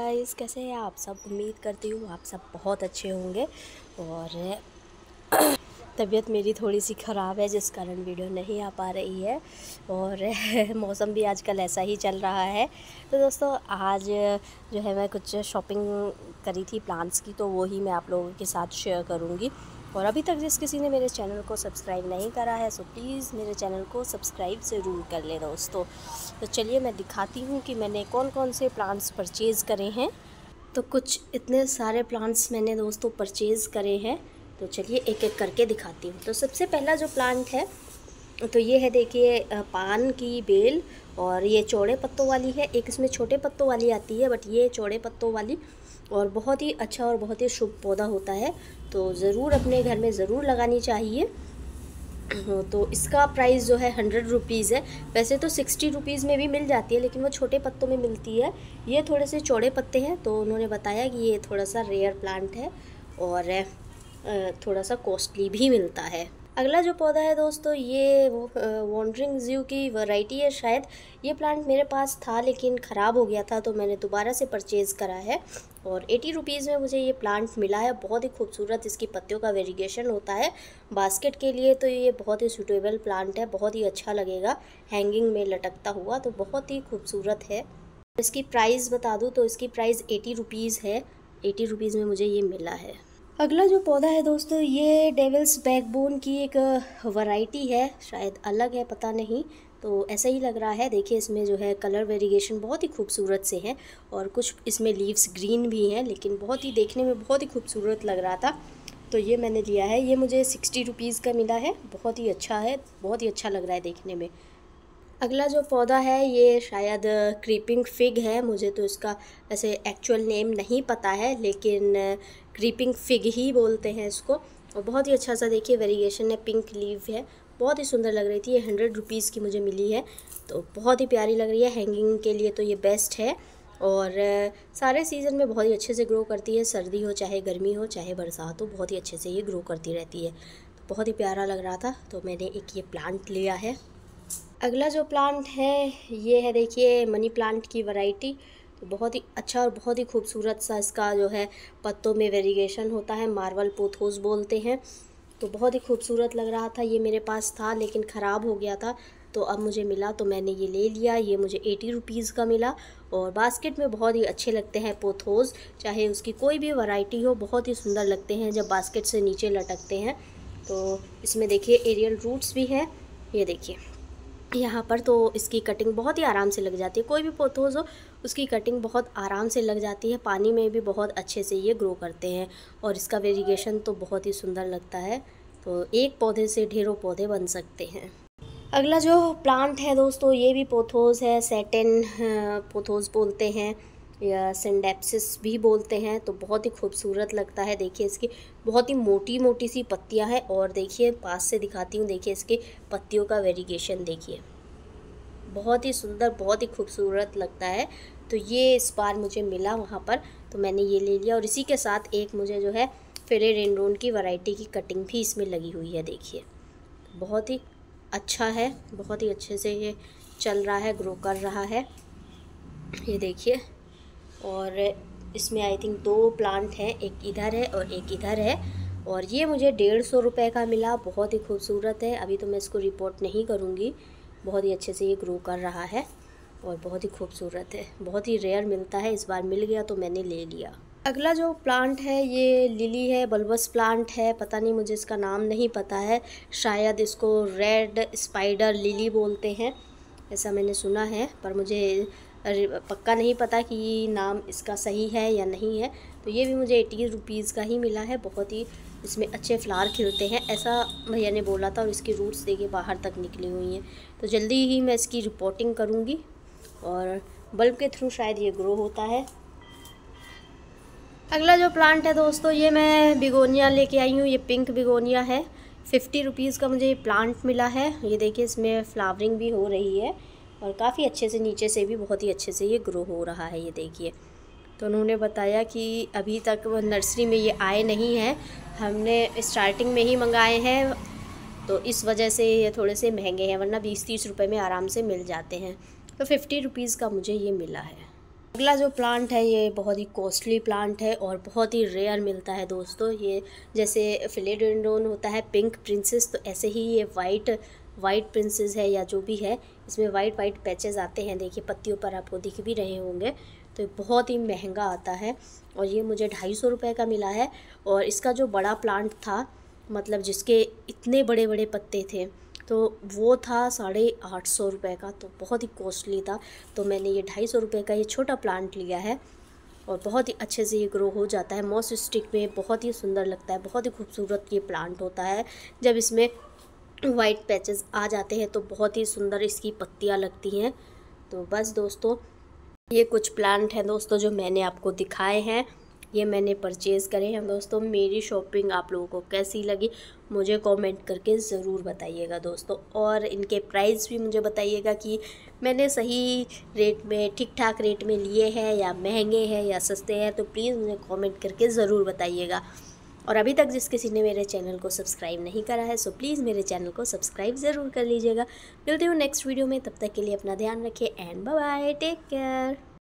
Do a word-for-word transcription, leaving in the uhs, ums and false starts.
Guys, कैसे हैं आप सब। उम्मीद करती हूँ आप सब बहुत अच्छे होंगे। और तबीयत मेरी थोड़ी सी ख़राब है जिस कारण वीडियो नहीं आ पा रही है। और मौसम भी आजकल ऐसा ही चल रहा है। तो दोस्तों, आज जो है मैं कुछ शॉपिंग करी थी प्लांट्स की, तो वो ही मैं आप लोगों के साथ शेयर करूँगी। और अभी तक जिस किसी ने मेरे चैनल को सब्सक्राइब नहीं करा है सो प्लीज़ मेरे चैनल को सब्सक्राइब ज़रूर कर लें दोस्तों। तो चलिए मैं दिखाती हूँ कि मैंने कौन कौन से प्लांट्स परचेज़ करे हैं। तो कुछ इतने सारे प्लांट्स मैंने दोस्तों परचेज़ करे हैं, तो चलिए एक एक करके दिखाती हूँ। तो सबसे पहला जो प्लांट है तो ये है, देखिए पान की बेल। और ये चौड़े पत्तों वाली है, एक इसमें छोटे पत्तों वाली आती है, बट ये चौड़े पत्तों वाली। और बहुत ही अच्छा और बहुत ही शुभ पौधा होता है, तो ज़रूर अपने घर में ज़रूर लगानी चाहिए। तो इसका प्राइस जो है हंड्रेड रुपीज़ है। वैसे तो सिक्सटी रुपीज़ में भी मिल जाती है, लेकिन वो छोटे पत्तों में मिलती है। ये थोड़े से चौड़े पत्ते हैं, तो उन्होंने बताया कि ये थोड़ा सा रेयर प्लांट है और थोड़ा सा कॉस्टली भी मिलता है। अगला जो पौधा है दोस्तों, ये वॉन्डरिंग ज़्यू की वैरायटी है शायद। ये प्लांट मेरे पास था लेकिन ख़राब हो गया था, तो मैंने दोबारा से परचेज़ करा है। और एटी रुपीज़ में मुझे ये प्लांट मिला है। बहुत ही खूबसूरत इसकी पत्तियों का वेरिएशन होता है। बास्केट के लिए तो ये बहुत ही सूटेबल प्लांट है, बहुत ही अच्छा लगेगा हैंगिंग में लटकता हुआ, तो बहुत ही खूबसूरत है। इसकी प्राइस बता दूँ तो इसकी प्राइस एटी रुपीज़ है। एटी रुपीज़ में मुझे ये मिला है। अगला जो पौधा है दोस्तों, ये डेविल्स बैकबोन की एक वैरायटी है, शायद अलग है, पता नहीं, तो ऐसा ही लग रहा है। देखिए इसमें जो है कलर वेरिएशन बहुत ही खूबसूरत से है, और कुछ इसमें लीव्स ग्रीन भी हैं, लेकिन बहुत ही देखने में बहुत ही खूबसूरत लग रहा था, तो ये मैंने लिया है। ये मुझे सिक्सटी रुपीज़ का मिला है। बहुत ही अच्छा है, बहुत ही अच्छा लग रहा है देखने में। अगला जो पौधा है ये शायद क्रीपिंग फिग है। मुझे तो इसका वैसे एक्चुअल नेम नहीं पता है, लेकिन क्रीपिंग फिग ही बोलते हैं इसको। और बहुत ही अच्छा सा देखिए वेरिएशन है, पिंक लीव है, बहुत ही सुंदर लग रही थी। ये हंड्रेड रुपीज़ की मुझे मिली है, तो बहुत ही प्यारी लग रही है। हैंगिंग के लिए तो ये बेस्ट है, और सारे सीज़न में बहुत ही अच्छे से ग्रो करती है। सर्दी हो चाहे गर्मी हो चाहे बरसात हो, बहुत ही अच्छे से ये ग्रो करती रहती है। तो बहुत ही प्यारा लग रहा था, तो मैंने एक ये प्लांट लिया है। अगला जो प्लांट है ये है, देखिए मनी प्लांट की वैरायटी। तो बहुत ही अच्छा और बहुत ही खूबसूरत सा इसका जो है पत्तों में वेरिएशन होता है, मार्बल पोथोस बोलते हैं। तो बहुत ही खूबसूरत लग रहा था। ये मेरे पास था लेकिन ख़राब हो गया था, तो अब मुझे मिला तो मैंने ये ले लिया। ये मुझे एटी रुपीज़ का मिला, और बास्केट में बहुत ही अच्छे लगते हैं पोथोस, चाहे उसकी कोई भी वैरायटी हो, बहुत ही सुंदर लगते हैं जब बास्केट से नीचे लटकते हैं। तो इसमें देखिए एरियल रूट्स भी हैं, ये देखिए यहाँ पर। तो इसकी कटिंग बहुत ही आराम से लग जाती है, कोई भी पोथोस हो उसकी कटिंग बहुत आराम से लग जाती है। पानी में भी बहुत अच्छे से ये ग्रो करते हैं, और इसका वेरिएशन तो बहुत ही सुंदर लगता है। तो एक पौधे से ढेरों पौधे बन सकते हैं। अगला जो प्लांट है दोस्तों, ये भी पोथोस है, सैटिन पोथोस बोलते हैं या सिंडेप्सिस भी बोलते हैं। तो बहुत ही खूबसूरत लगता है। देखिए इसकी बहुत ही मोटी मोटी सी पत्तियां हैं, और देखिए पास से दिखाती हूँ, देखिए इसके पत्तियों का वेरिएशन देखिए, बहुत ही सुंदर, बहुत ही खूबसूरत लगता है। तो ये इस बार मुझे मिला वहाँ पर, तो मैंने ये ले लिया। और इसी के साथ एक मुझे जो है फिलेडेंड्रोन की वैरायटी की कटिंग भी इसमें लगी हुई है। देखिए बहुत ही अच्छा है, बहुत ही अच्छे से ये चल रहा है, ग्रो कर रहा है, ये देखिए। और इसमें आई थिंक दो प्लांट हैं, एक इधर है और एक इधर है। और ये मुझे डेढ़ सौ रुपये का मिला। बहुत ही खूबसूरत है। अभी तो मैं इसको रिपोर्ट नहीं करूँगी, बहुत ही अच्छे से ये ग्रो कर रहा है, और बहुत ही खूबसूरत है। बहुत ही रेयर मिलता है, इस बार मिल गया तो मैंने ले लिया। अगला जो प्लांट है ये लिली है, बल्बस प्लांट है, पता नहीं, मुझे इसका नाम नहीं पता है। शायद इसको रेड स्पाइडर लिली बोलते हैं, ऐसा मैंने सुना है, पर मुझे पक्का नहीं पता कि नाम इसका सही है या नहीं है। तो ये भी मुझे एटी रुपीज़ का ही मिला है। बहुत ही इसमें अच्छे फ्लावर खिलते हैं, ऐसा भैया ने बोला था। और इसकी रूट्स देखिए बाहर तक निकली हुई हैं, तो जल्दी ही मैं इसकी रिपोर्टिंग करूँगी, और बल्ब के थ्रू शायद ये ग्रो होता है। अगला जो प्लांट है दोस्तों, ये मैं बिगोनिया लेके आई हूँ। ये पिंक बिगोनिया है, फिफ्टी रुपीज़ का मुझे ये प्लांट मिला है। ये देखिए इसमें फ्लावरिंग भी हो रही है, और काफ़ी अच्छे से नीचे से भी बहुत ही अच्छे से ये ग्रो हो रहा है, ये देखिए। तो उन्होंने बताया कि अभी तक वो नर्सरी में ये आए नहीं हैं, हमने स्टार्टिंग में ही मंगाए हैं, तो इस वजह से ये थोड़े से महंगे हैं, वरना बीस तीस रुपए में आराम से मिल जाते हैं। तो फिफ्टी रुपीज़ का मुझे ये मिला है। अगला जो प्लांट है ये बहुत ही कॉस्टली प्लांट है और बहुत ही रेयर मिलता है दोस्तों। ये जैसे फिलेडेंड्रोन होता है पिंक प्रिंसेस, तो ऐसे ही ये वाइट वाइट प्रिंसेस है या जो भी है, इसमें वाइट वाइट पैचेस आते हैं। देखिए पत्तियों पर आपको दिख भी रहे होंगे। तो ये बहुत ही महंगा आता है और ये मुझे ढाई सौ रुपये का मिला है। और इसका जो बड़ा प्लांट था, मतलब जिसके इतने बड़े बड़े पत्ते थे, तो वो था साढ़े आठ सौ रुपये का, तो बहुत ही कॉस्टली था। तो मैंने ये ढाई सौ रुपये का ये छोटा प्लांट लिया है और बहुत ही अच्छे से ये ग्रो हो जाता है। मॉस स्टिक में बहुत ही सुंदर लगता है, बहुत ही खूबसूरत ये प्लांट होता है। जब इसमें वाइट पैचेस आ जाते हैं तो बहुत ही सुंदर इसकी पत्तियाँ लगती हैं। तो बस दोस्तों, ये कुछ प्लांट हैं दोस्तों जो मैंने आपको दिखाए हैं, ये मैंने परचेज़ करे हैं दोस्तों। मेरी शॉपिंग आप लोगों को कैसी लगी मुझे कमेंट करके ज़रूर बताइएगा दोस्तों। और इनके प्राइस भी मुझे बताइएगा कि मैंने सही रेट में, ठीक ठाक रेट में लिए हैं या महंगे हैं या सस्ते हैं, तो प्लीज़ मुझे कमेंट करके ज़रूर बताइएगा। और अभी तक जिस किसी ने मेरे चैनल को सब्सक्राइब नहीं करा है, सो प्लीज़ मेरे चैनल को सब्सक्राइब ज़रूर कर लीजिएगा। मिलते हूँ नेक्स्ट वीडियो में, तब तक के लिए अपना ध्यान रखिए and bye bye, take care.